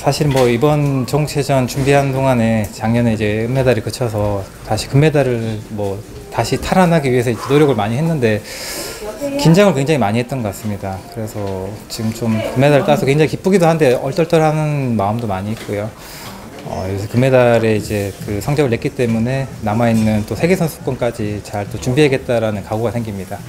사실 뭐 이번 종체전 준비하는 동안에 작년에 이제 은메달이 그쳐서 다시 금메달을 뭐 다시 탈환하기 위해서 노력을 많이 했는데 긴장을 굉장히 많이 했던 것 같습니다. 그래서 지금 좀 금메달 따서 굉장히 기쁘기도 한데 얼떨떨하는 마음도 많이 있고요. 요새 금메달에 이제 그 성적을 냈기 때문에 남아있는 또 세계선수권까지 잘 또 준비해야겠다라는 각오가 생깁니다.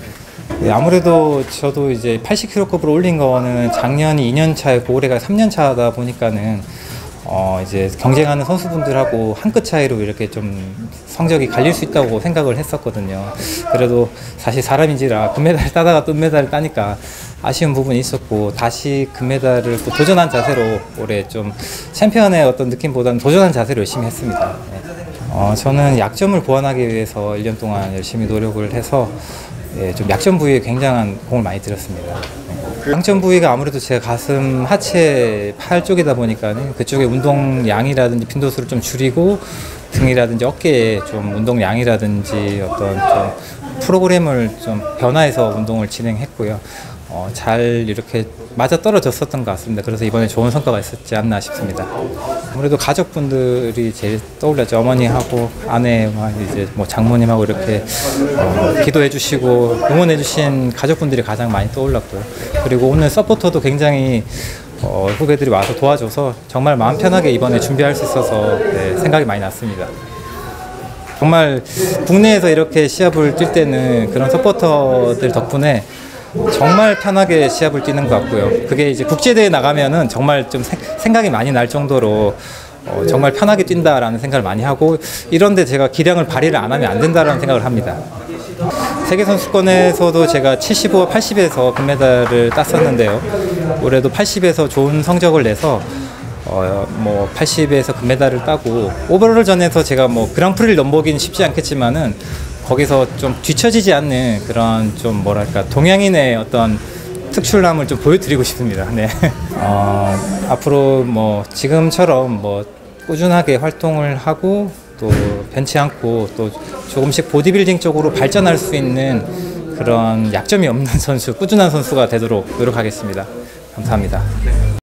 아무래도 저도 이제 80kg급으로 올린 거는 작년이 2년 차였고 올해가 3년 차다 보니까는 이제 경쟁하는 선수분들하고 한 끗 차이로 이렇게 좀 성적이 갈릴 수 있다고 생각을 했었거든요. 그래도 사실 사람인지라 금메달 따다가 또 은메달을 따니까 아쉬운 부분이 있었고 다시 금메달을 또 도전한 자세로 올해 좀 챔피언의 어떤 느낌보다는 도전한 자세로 열심히 했습니다. 저는 약점을 보완하기 위해서 1년 동안 열심히 노력을 해서 좀 약점 부위에 굉장한 공을 많이 들였습니다. 강점 부위가 아무래도 제 가슴, 하체, 팔 쪽이다 보니까 그쪽에 운동량이라든지 빈도수를 좀 줄이고 등이라든지 어깨에 좀 운동량이라든지 어떤 좀 프로그램을 좀 변화해서 운동을 진행했고요. 잘 이렇게 맞아 떨어졌었던 것 같습니다. 그래서 이번에 좋은 성과가 있었지 않나 싶습니다. 아무래도 가족분들이 제일 떠올랐죠. 어머니하고 아내와 이제 뭐 장모님하고 이렇게 기도해 주시고 응원해 주신 가족분들이 가장 많이 떠올랐고요. 그리고 오늘 서포터도 굉장히 후배들이 와서 도와줘서 정말 마음 편하게 이번에 준비할 수 있어서 생각이 많이 났습니다. 정말 국내에서 이렇게 시합을 뛸 때는 그런 서포터들 덕분에 정말 편하게 시합을 뛰는 것 같고요. 그게 이제 국제대회 나가면은 정말 좀 생각이 많이 날 정도로 정말 편하게 뛴다라는 생각을 많이 하고 이런데 제가 기량을 발휘를 안 하면 안 된다라는 생각을 합니다. 세계선수권에서도 제가 75, 80에서 금메달을 땄었는데요. 올해도 80에서 좋은 성적을 내서 뭐 80에서 금메달을 따고 오버롤전에서 제가 뭐 그랑프리를 넘보기는 쉽지 않겠지만은 거기서 좀 뒤처지지 않는 그런 좀 뭐랄까 동양인의 어떤 특출남을 좀 보여드리고 싶습니다. 네. 앞으로 뭐 지금처럼 뭐 꾸준하게 활동을 하고 또 변치 않고 또 조금씩 보디빌딩 쪽으로 발전할 수 있는 그런 약점이 없는 선수, 꾸준한 선수가 되도록 노력하겠습니다. 감사합니다.